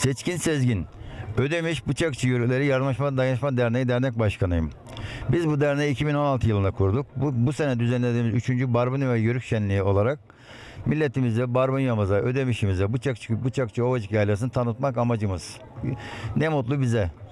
Seçkin Sezgin, Ödemiş Bıçakçı Yörükleri Yardımlaşma Dayanışma Derneği Dernek Başkanıyım. Biz bu derneği 2016 yılında kurduk. Bu sene düzenlediğimiz 3. Barbunya ve Yörük Şenliği olarak milletimize, barbunyamıza, ödemişimize, Bıçakçı Ovacık Yaylası'nı tanıtmak amacımız. Ne mutlu bize.